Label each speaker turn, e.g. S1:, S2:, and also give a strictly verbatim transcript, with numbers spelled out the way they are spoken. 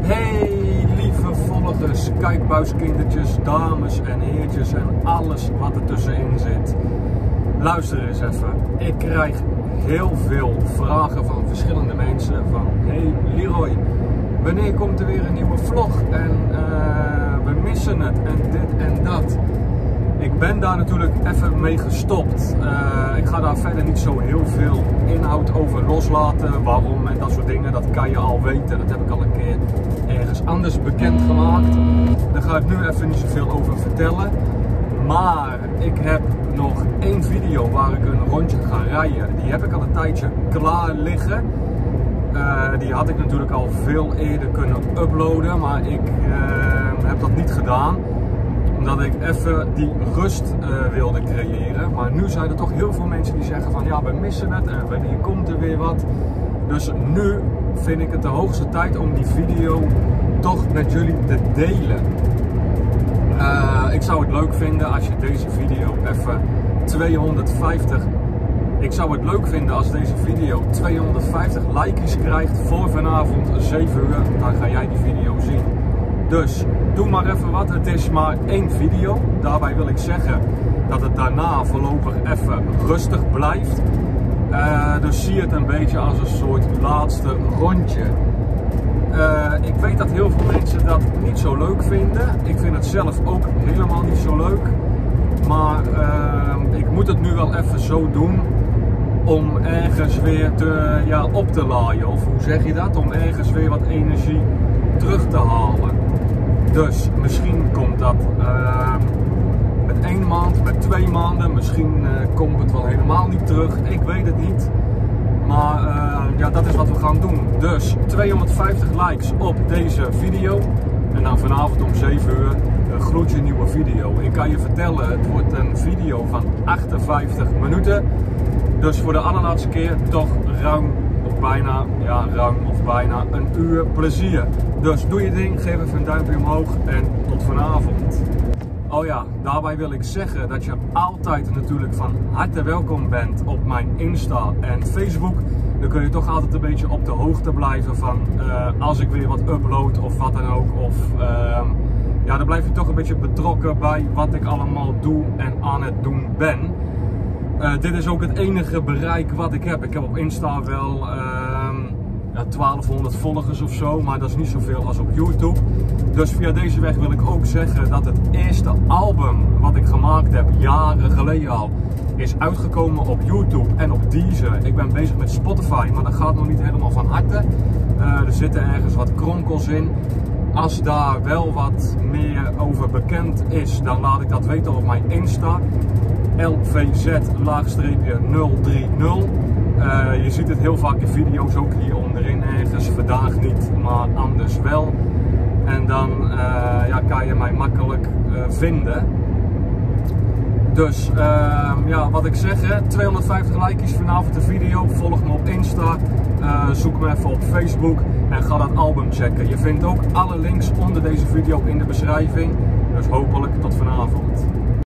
S1: Hey lieve volgers, kijkbuiskindertjes, dames en heertjes en alles wat er tussenin zit. Luister eens even, ik krijg heel veel vragen van verschillende mensen van: hey Leroy, wanneer komt er weer een nieuwe vlog en uh, we missen het en dit en dat. Ik ben daar natuurlijk even mee gestopt. Uh, ik ga daar verder niet zo heel veel inhoud over loslaten. Waarom en dat soort dingen, dat kan je al weten. Dat heb ik al een keer ergens anders bekendgemaakt. Daar ga ik nu even niet zoveel over vertellen. Maar ik heb nog één video waar ik een rondje ga rijden. Die heb ik al een tijdje klaar liggen. Uh, die had ik natuurlijk al veel eerder kunnen uploaden. Maar ik uh, heb dat niet gedaan. Omdat ik even die rust uh, wilde creëren. Maar nu zijn er toch heel veel mensen die zeggen van: ja, we missen het en wanneer komt er weer wat. Dus nu vind ik het de hoogste tijd om die video toch met jullie te delen. Uh, ik zou het leuk vinden als je deze video even tweehonderdvijftig... Ik zou het leuk vinden als deze video tweehonderdvijftig likes krijgt voor vanavond zeven uur. Dan ga jij die video zien. Dus doe maar even wat, het is maar één video. Daarbij wil ik zeggen dat het daarna voorlopig even rustig blijft. Uh, dus zie het een beetje als een soort laatste rondje. Uh, ik weet dat heel veel mensen dat niet zo leuk vinden. Ik vind het zelf ook helemaal niet zo leuk. Maar uh, ik moet het nu wel even zo doen om ergens weer te, ja, op te laaien. Of hoe zeg je dat? Om ergens weer wat energie terug te halen. Dus misschien komt dat uh, met één maand, met twee maanden, misschien uh, komt het wel helemaal niet terug. Ik weet het niet. Maar uh, ja, dat is wat we gaan doen. Dus tweehonderdvijftig likes op deze video. En dan vanavond om zeven uur een gloedje nieuwe video. Ik kan je vertellen, het wordt een video van achtenvijftig minuten. Dus voor de allerlaatste keer toch ruim of bijna, ja ruim of bijna een uur plezier. Dus doe je ding, geef even een duimpje omhoog en tot vanavond. Oh ja, daarbij wil ik zeggen dat je altijd natuurlijk van harte welkom bent op mijn Insta en Facebook. Dan kun je toch altijd een beetje op de hoogte blijven van uh, als ik weer wat upload of wat dan ook. Of uh, ja, dan blijf je toch een beetje betrokken bij wat ik allemaal doe en aan het doen ben. Uh, dit is ook het enige bereik wat ik heb. Ik heb op Insta wel uh, ja, twaalfhonderd volgers of zo, maar dat is niet zoveel als op YouTube. Dus via deze weg wil ik ook zeggen dat het eerste album wat ik gemaakt heb, jaren geleden al, is uitgekomen op YouTube en op Deezer. Ik ben bezig met Spotify, maar dat gaat nog niet helemaal van harte. Uh, er zitten ergens wat kronkels in. Als daar wel wat meer over bekend is, dan laat ik dat weten op mijn Insta. L V Z nul drie nul. Uh, je ziet het heel vaak in video's, ook hier onderin ergens. Vandaag niet, maar anders wel. En dan uh, ja, kan je mij makkelijk uh, vinden. Dus uh, ja, wat ik zeg, hè, tweehonderdvijftig likes vanavond de video. Volg me op Insta, uh, zoek me even op Facebook en ga dat album checken. Je vindt ook alle links onder deze video in de beschrijving. Dus hopelijk tot vanavond.